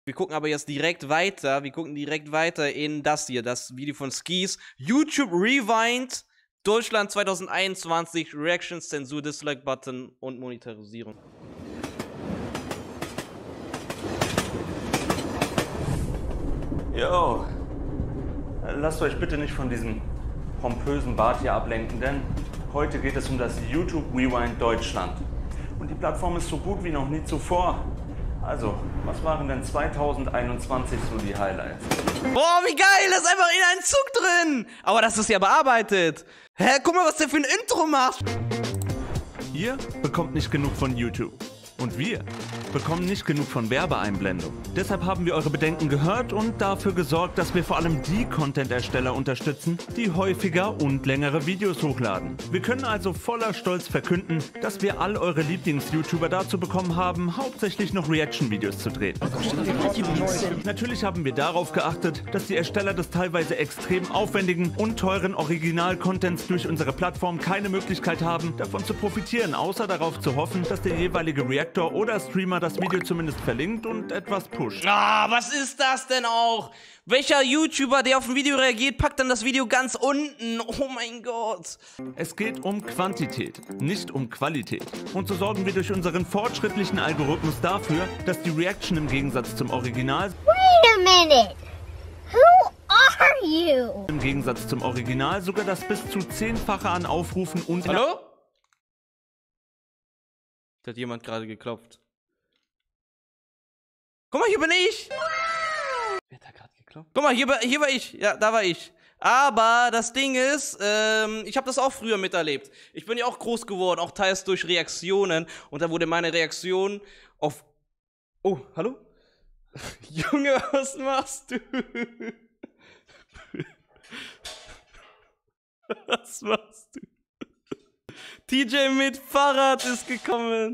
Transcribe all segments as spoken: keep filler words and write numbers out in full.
Wir gucken aber jetzt direkt weiter. Wir gucken direkt weiter in das hier, das Video von Skis. YouTube Rewind, Deutschland zwanzig einundzwanzig, Reactions, Zensur, Dislike-Button und Monetarisierung. Yo, lasst euch bitte nicht von diesem pompösen Bart hier ablenken, denn heute geht es um das YouTube Rewind Deutschland. Und die Plattform ist so gut wie noch nie zuvor. Also, was waren denn zwanzig einundzwanzig so die Highlights? Boah, wie geil, das ist einfach in einen Zug drin. Aber das ist ja bearbeitet. Hä, guck mal, was der für ein Intro macht. Ihr bekommt nicht genug von YouTube. Und wir bekommen nicht genug von Werbeeinblendung. Deshalb haben wir eure Bedenken gehört und dafür gesorgt, dass wir vor allem die Content-Ersteller unterstützen, die häufiger und längere Videos hochladen. Wir können also voller Stolz verkünden, dass wir all eure Lieblings-YouTuber dazu bekommen haben, hauptsächlich noch Reaction-Videos zu drehen. Natürlich haben wir darauf geachtet, dass die Ersteller des teilweise extrem aufwendigen und teuren Original-Contents durch unsere Plattform keine Möglichkeit haben, davon zu profitieren, außer darauf zu hoffen, dass der jeweilige Reactor oder Streamer das Video zumindest verlinkt und etwas pusht. Ah, was ist das denn auch? Welcher YouTuber, der auf ein Video reagiert, packt dann das Video ganz unten? Oh mein Gott. Es geht um Quantität, nicht um Qualität. Und so sorgen wir durch unseren fortschrittlichen Algorithmus dafür, dass die Reaction im Gegensatz zum Original... Wait a minute! Who are you? Im Gegensatz zum Original sogar das bis zu zehnfache an Aufrufen und... Hallo? Da hat jemand gerade geklopft. Guck mal, hier bin ich! Wer hat da gerade geklopft? Guck mal, hier, hier war ich. Ja, da war ich. Aber das Ding ist, ähm, ich habe das auch früher miterlebt. Ich bin ja auch groß geworden, auch teils durch Reaktionen. Und da wurde meine Reaktion auf... Oh, hallo? Junge, was machst du? Was machst du? T J mit Fahrrad ist gekommen.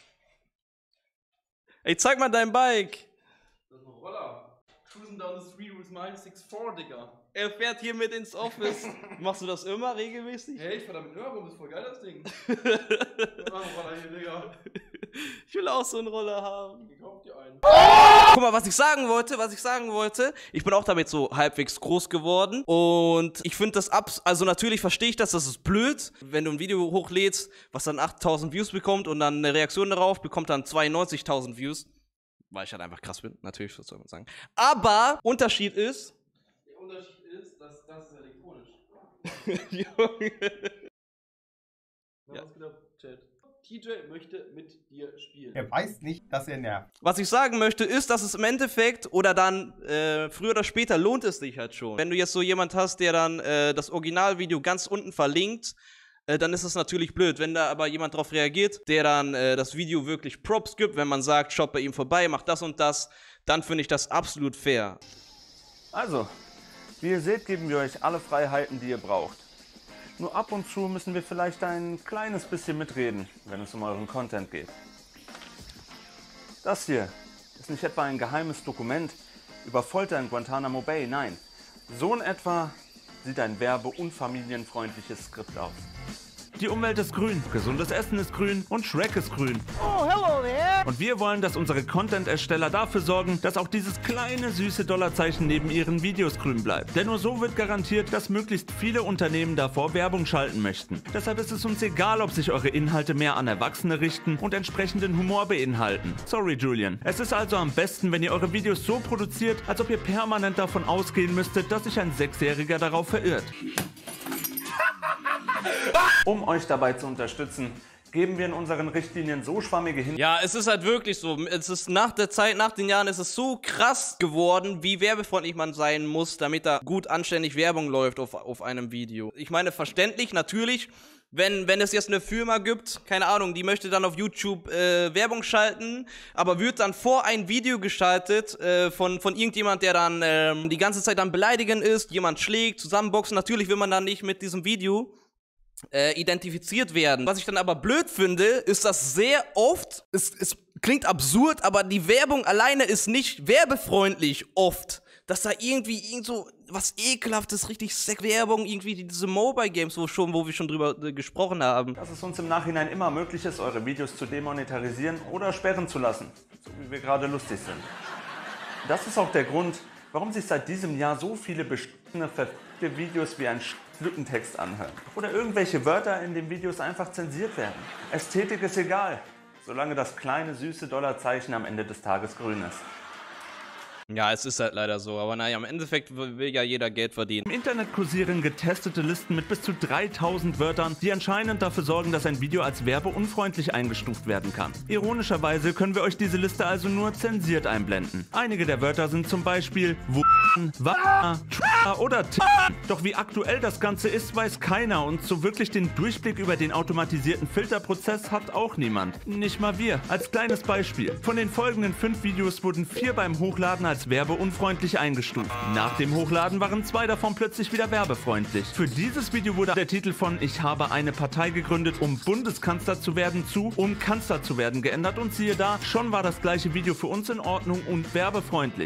Ey, zeig mal dein Bike. Das ist ein Roller. Cruising down the street with my six four, Digga. Er fährt hier mit ins Office. Machst du das immer regelmäßig? Hey, ich fahr damit immer rum, das ist voll geil, das Ding. Das war ein Roller hier, Digga. Ich will auch so einen Roller haben. Ich kauf dir einen. Guck mal, was ich sagen wollte, was ich sagen wollte. Ich bin auch damit so halbwegs groß geworden. Und ich finde das ab, also natürlich verstehe ich das, das ist blöd. Wenn du ein Video hochlädst, was dann achttausend Views bekommt und dann eine Reaktion darauf, bekommt dann zweiundneunzigtausend Views. Weil ich halt einfach krass bin, natürlich, was soll man sagen. Aber, Unterschied ist... Der Unterschied ist, dass das ist elektronisch. Junge. Ja. Was gedacht, Chat? T J möchte mit dir spielen. Er weiß nicht, dass er nervt. Was ich sagen möchte, ist, dass es im Endeffekt oder dann äh, früher oder später lohnt es sich halt schon. Wenn du jetzt so jemand hast, der dann äh, das Originalvideo ganz unten verlinkt, äh, dann ist es natürlich blöd. Wenn da aber jemand drauf reagiert, der dann äh, das Video wirklich Props gibt, wenn man sagt, schaut bei ihm vorbei, macht das und das, dann finde ich das absolut fair. Also, wie ihr seht, geben wir euch alle Freiheiten, die ihr braucht. Nur ab und zu müssen wir vielleicht ein kleines bisschen mitreden, wenn es um euren Content geht. Das hier ist nicht etwa ein geheimes Dokument über Folter in Guantanamo Bay, nein. So in etwa sieht ein werbe- und familienfreundliches Skript aus. Die Umwelt ist grün, gesundes Essen ist grün und Shrek ist grün. Oh, hello there! Und wir wollen, dass unsere Content-Ersteller dafür sorgen, dass auch dieses kleine süße Dollarzeichen neben ihren Videos grün bleibt. Denn nur so wird garantiert, dass möglichst viele Unternehmen davor Werbung schalten möchten. Deshalb ist es uns egal, ob sich eure Inhalte mehr an Erwachsene richten und entsprechenden Humor beinhalten. Sorry, Julian. Es ist also am besten, wenn ihr eure Videos so produziert, als ob ihr permanent davon ausgehen müsstet, dass sich ein Sechsjähriger darauf verirrt. Um euch dabei zu unterstützen, geben wir in unseren Richtlinien so schwammige Hinweise. Ja, es ist halt wirklich so. Es ist nach der Zeit, nach den Jahren, ist es so krass geworden, wie werbefreundlich man sein muss, damit da gut anständig Werbung läuft auf, auf einem Video. Ich meine, verständlich, natürlich, wenn, wenn es jetzt eine Firma gibt, keine Ahnung, die möchte dann auf YouTube äh, Werbung schalten, aber wird dann vor ein Video geschaltet äh, von, von irgendjemand, der dann äh, die ganze Zeit dann beleidigend ist, jemand schlägt, zusammenboxen. Natürlich will man dann nicht mit diesem Video Äh, identifiziert werden. Was ich dann aber blöd finde, ist, dass sehr oft, es, es klingt absurd, aber die Werbung alleine ist nicht werbefreundlich oft. Dass da irgendwie irgend so was Ekelhaftes, richtig Sex-Werbung, irgendwie diese Mobile-Games, wo, schon, wo wir schon drüber äh, gesprochen haben. Dass es uns im Nachhinein immer möglich ist, eure Videos zu demonetarisieren oder sperren zu lassen, so wie wir gerade lustig sind. Das ist auch der Grund, warum sich seit diesem Jahr so viele beschissene, verfickte Videos wie ein Lückentext anhören. Oder irgendwelche Wörter in den Videos einfach zensiert werden. Ästhetik ist egal, solange das kleine, süße Dollarzeichen am Ende des Tages grün ist. Ja, es ist halt leider so, aber naja, im Endeffekt will ja jeder Geld verdienen. Im Internet kursieren getestete Listen mit bis zu dreitausend Wörtern, die anscheinend dafür sorgen, dass ein Video als werbeunfreundlich eingestuft werden kann. Ironischerweise können wir euch diese Liste also nur zensiert einblenden. Einige der Wörter sind zum Beispiel w***, wa, tra oder t. Doch wie aktuell das Ganze ist, weiß keiner und so wirklich den Durchblick über den automatisierten Filterprozess hat auch niemand. Nicht mal wir. Als kleines Beispiel. Von den folgenden fünf Videos wurden vier beim Hochladen als werbeunfreundlich eingestuft. Nach dem Hochladen waren zwei davon plötzlich wieder werbefreundlich. Für dieses Video wurde der Titel von "Ich habe eine Partei gegründet, um Bundeskanzler zu werden" zu "Um Kanzler zu werden" geändert und siehe da, schon war das gleiche Video für uns in Ordnung und werbefreundlich.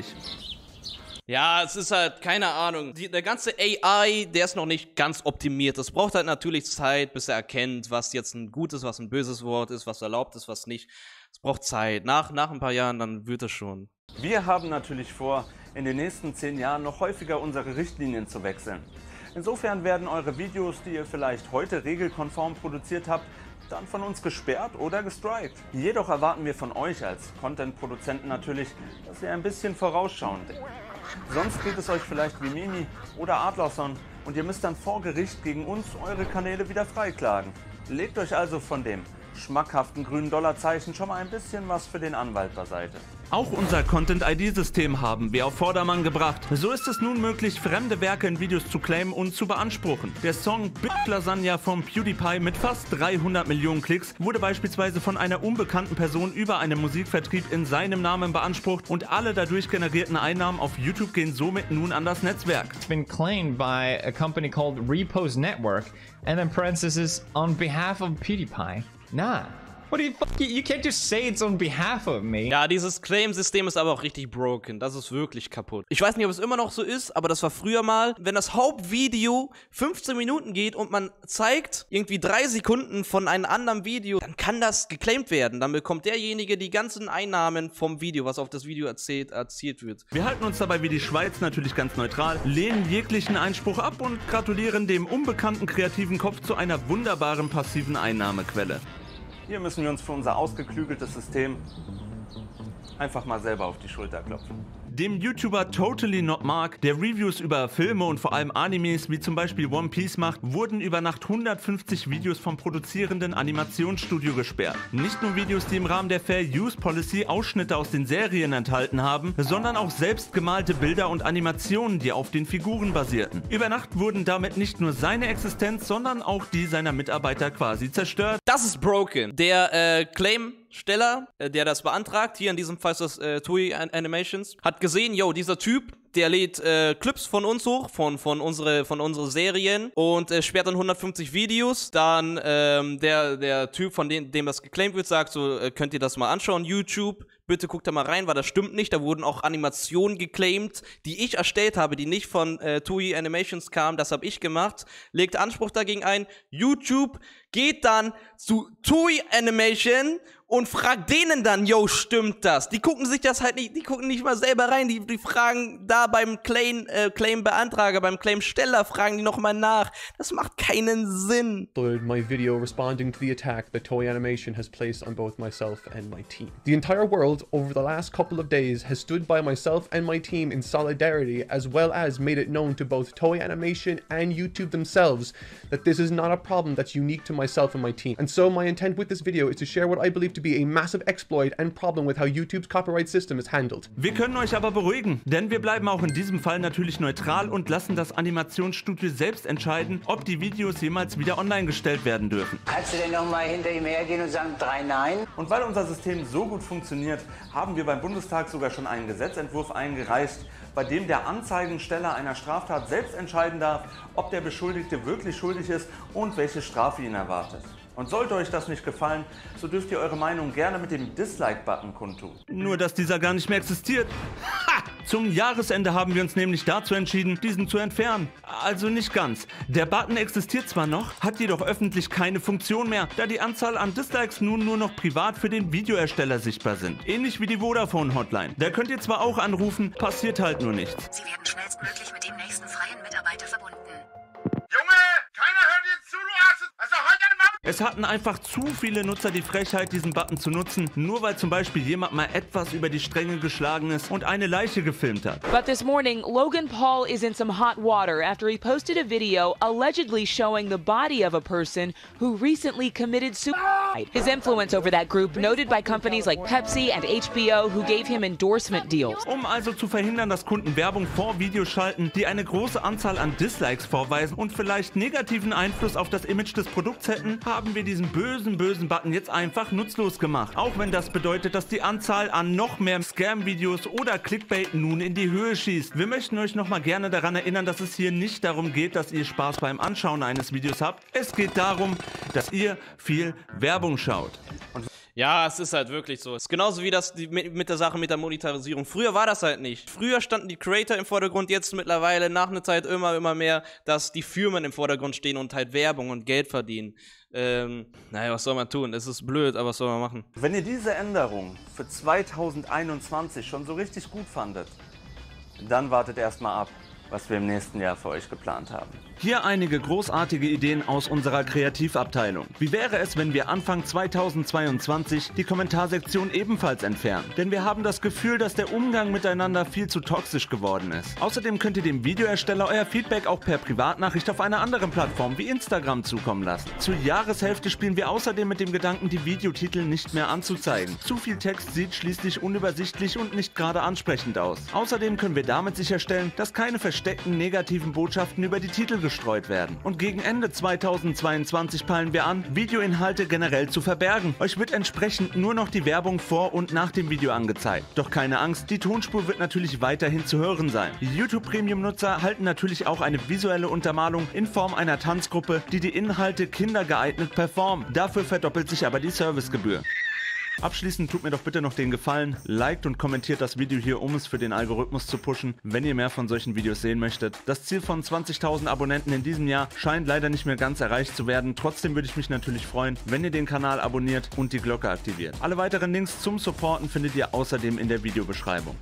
Ja, es ist halt, keine Ahnung, die, der ganze A I, der ist noch nicht ganz optimiert. Das braucht halt natürlich Zeit, bis er erkennt, was jetzt ein gutes, was ein böses Wort ist, was erlaubt ist, was nicht. Es braucht Zeit. Nach, nach ein paar Jahren, dann wird es schon. Wir haben natürlich vor, in den nächsten zehn Jahren noch häufiger unsere Richtlinien zu wechseln. Insofern werden eure Videos, die ihr vielleicht heute regelkonform produziert habt, dann von uns gesperrt oder gestrikt. Jedoch erwarten wir von euch als Content-Produzenten natürlich, dass ihr ein bisschen vorausschauend denkt. Sonst geht es euch vielleicht wie Mimi oder Adlerson und ihr müsst dann vor Gericht gegen uns eure Kanäle wieder freiklagen. Legt euch also von dem schmackhaften grünen Dollarzeichen schon mal ein bisschen was für den Anwalt beiseite. Auch unser Content-I D-System haben wir auf Vordermann gebracht. So ist es nun möglich, fremde Werke in Videos zu claimen und zu beanspruchen. Der Song Big Lasagna von PewDiePie mit fast dreihundert Millionen Klicks wurde beispielsweise von einer unbekannten Person über einen Musikvertrieb in seinem Namen beansprucht und alle dadurch generierten Einnahmen auf YouTube gehen somit nun an das Netzwerk. It's been claimed by a company called Repos Network and then parentheses on behalf of PewDiePie. Nah. What do you fuck? You can't just say it's on behalf of me. Ja, dieses Claim-System ist aber auch richtig broken. Das ist wirklich kaputt. Ich weiß nicht, ob es immer noch so ist, aber das war früher mal. Wenn das Hauptvideo fünfzehn Minuten geht und man zeigt irgendwie drei Sekunden von einem anderen Video, dann kann das geclaimed werden. Dann bekommt derjenige die ganzen Einnahmen vom Video, was auf das Video erzählt, erzielt wird. Wir halten uns dabei wie die Schweiz natürlich ganz neutral, lehnen jeglichen Einspruch ab und gratulieren dem unbekannten kreativen Kopf zu einer wunderbaren passiven Einnahmequelle. Hier müssen wir uns für unser ausgeklügeltes System einfach mal selber auf die Schulter klopfen. Dem YouTuber Totally Not Mark, der Reviews über Filme und vor allem Animes wie zum Beispiel One Piece macht, wurden über Nacht hundertfünfzig Videos vom produzierenden Animationsstudio gesperrt. Nicht nur Videos, die im Rahmen der Fair Use Policy Ausschnitte aus den Serien enthalten haben, sondern auch selbst gemalte Bilder und Animationen, die auf den Figuren basierten. Über Nacht wurden damit nicht nur seine Existenz, sondern auch die seiner Mitarbeiter quasi zerstört. Das ist broken. Der äh, Claim-Steller, äh, der das beantragt, hier in diesem Fall ist das äh, Toei Animations, hat gesehen, yo, dieser Typ, der lädt äh, Clips von uns hoch, von, von unsere, von unsere Serien und äh, sperrt dann hundertfünfzig Videos. Dann ähm, der, der Typ, von dem, dem das geclaimt wird, sagt so, äh, könnt ihr das mal anschauen, YouTube. Bitte guckt da mal rein, weil das stimmt nicht. Da wurden auch Animationen geclaimt, die ich erstellt habe, die nicht von äh, Toei Animations kamen. Das habe ich gemacht. Legt Anspruch dagegen ein. YouTube geht dann zu Toei Animation und fragt denen dann, yo, stimmt das? Die gucken sich das halt nicht, die gucken nicht mal selber rein. Die, die fragen da beim Claim, äh, Claim-Beantrager, beim Claim-Steller, fragen die nochmal nach. Das macht keinen Sinn. My video responding to the attack that Toei Animation has placed on both myself and my team. The entire world over the last couple of days has stood by myself and my team in solidarity, as well as made it known to both Toei Animation and YouTube themselves that this is not a problem that's unique to myself and my team. And so my intent with this video is to share what I believe to be a massive exploit and problem with how YouTube's copyright system is handled. Wir können euch aber beruhigen, denn wir bleiben auch in diesem Fall natürlich neutral und lassen das Animationsstudio selbst entscheiden, ob die Videos jemals wieder online gestellt werden dürfen. Kannst du denn noch mal hinter ihm hergehen und sagen drei Nein? Und weil unser System so gut funktioniert, haben wir beim Bundestag sogar schon einen Gesetzentwurf eingereicht, bei dem der Anzeigensteller einer Straftat selbst entscheiden darf, ob der Beschuldigte wirklich schuldig ist und welche Strafe ihn erwartet. Und sollte euch das nicht gefallen, so dürft ihr eure Meinung gerne mit dem Dislike-Button kundtun. Nur, dass dieser gar nicht mehr existiert. Ha! Zum Jahresende haben wir uns nämlich dazu entschieden, diesen zu entfernen. Also nicht ganz. Der Button existiert zwar noch, hat jedoch öffentlich keine Funktion mehr, da die Anzahl an Dislikes nun nur noch privat für den Videoersteller sichtbar sind. Ähnlich wie die Vodafone-Hotline. Da könnt ihr zwar auch anrufen, passiert halt nur nichts. Sie werden schnellstmöglich mit dem nächsten freien Mitarbeiter verbunden. Junge, keiner hört dir zu, du Arsch! Also halt dein Maul! Es hatten einfach zu viele Nutzer die Frechheit, diesen Button zu nutzen, nur weil zum Beispiel jemand mal etwas über die Stränge geschlagen ist und eine Leiche gefilmt hat. But this morning, Logan Paul is in some hot water after he posted a video allegedly showing the body of a person who recently committed suicide. His influence over that group noted by companies like Pepsi and H B O who gave him endorsement deals. Um also zu verhindern, dass Kunden Werbung vor Videos schalten, die eine große Anzahl an Dislikes vorweisen und vielleicht negativen Einfluss auf das Image des Produkts hätten, haben wir diesen bösen, bösen Button jetzt einfach nutzlos gemacht. Auch wenn das bedeutet, dass die Anzahl an noch mehr Scam-Videos oder Clickbait nun in die Höhe schießt. Wir möchten euch nochmal gerne daran erinnern, dass es hier nicht darum geht, dass ihr Spaß beim Anschauen eines Videos habt. Es geht darum, dass ihr viel Werbung schaut. Und ja, es ist halt wirklich so. Es ist genauso wie das die, mit, mit der Sache mit der Monetarisierung. Früher war das halt nicht. Früher standen die Creator im Vordergrund, jetzt mittlerweile nach einer Zeit immer, immer mehr, dass die Firmen im Vordergrund stehen und halt Werbung und Geld verdienen. Ähm, naja, was soll man tun? Es ist blöd, aber was soll man machen? wenn ihr diese Änderung für zweitausendeinundzwanzig schon so richtig gut fandet, dann wartet erstmal ab, was wir im nächsten Jahr für euch geplant haben. Hier einige großartige Ideen aus unserer Kreativabteilung. Wie wäre es, wenn wir Anfang zweitausendzweiundzwanzig die Kommentarsektion ebenfalls entfernen? Denn wir haben das Gefühl, dass der Umgang miteinander viel zu toxisch geworden ist. Außerdem könnt ihr dem Videoersteller euer Feedback auch per Privatnachricht auf einer anderen Plattform wie Instagram zukommen lassen. Zur Jahreshälfte spielen wir außerdem mit dem Gedanken, die Videotitel nicht mehr anzuzeigen. Zu viel Text sieht schließlich unübersichtlich und nicht gerade ansprechend aus. Außerdem können wir damit sicherstellen, dass keine versteckten negativen Botschaften über die Titel gestreut werden. Und gegen Ende zweitausendzweiundzwanzig peilen wir an, Videoinhalte generell zu verbergen. Euch wird entsprechend nur noch die Werbung vor und nach dem Video angezeigt. Doch keine Angst, die Tonspur wird natürlich weiterhin zu hören sein. Die YouTube Premium-Nutzer halten natürlich auch eine visuelle Untermalung in Form einer Tanzgruppe, die die Inhalte kindergeeignet performt. Dafür verdoppelt sich aber die Servicegebühr. Abschließend tut mir doch bitte noch den Gefallen, liked und kommentiert das Video hier, um es für den Algorithmus zu pushen, wenn ihr mehr von solchen Videos sehen möchtet. Das Ziel von zwanzigtausend Abonnenten in diesem Jahr scheint leider nicht mehr ganz erreicht zu werden. Trotzdem würde ich mich natürlich freuen, wenn ihr den Kanal abonniert und die Glocke aktiviert. Alle weiteren Links zum Supporten findet ihr außerdem in der Videobeschreibung.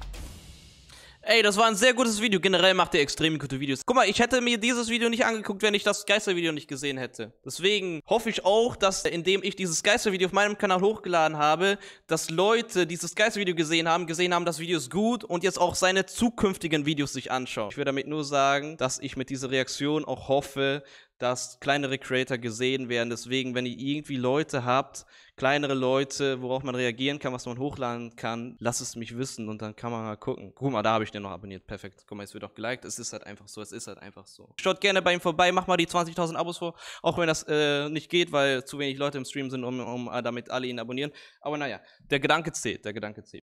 Ey, das war ein sehr gutes Video. Generell macht ihr extrem gute Videos. Guck mal, ich hätte mir dieses Video nicht angeguckt, wenn ich das Geistervideo nicht gesehen hätte. Deswegen hoffe ich auch, dass, indem ich dieses Geistervideo auf meinem Kanal hochgeladen habe, dass Leute dieses Geistervideo gesehen haben, gesehen haben, das Video ist gut und jetzt auch seine zukünftigen Videos sich anschauen. Ich will damit nur sagen, dass ich mit dieser Reaktion auch hoffe, dass kleinere Creator gesehen werden. Deswegen, wenn ihr irgendwie Leute habt, kleinere Leute, worauf man reagieren kann, was man hochladen kann, lasst es mich wissen und dann kann man mal gucken. Guck mal, da habe ich den noch abonniert. Perfekt. Guck mal, es wird auch geliked. Es ist halt einfach so. Es ist halt einfach so. Schaut gerne bei ihm vorbei. Macht mal die zwanzigtausend Abos vor. Auch wenn das äh, nicht geht, weil zu wenig Leute im Stream sind, um, um damit alle ihn abonnieren. Aber naja, der Gedanke zählt. Der Gedanke zählt.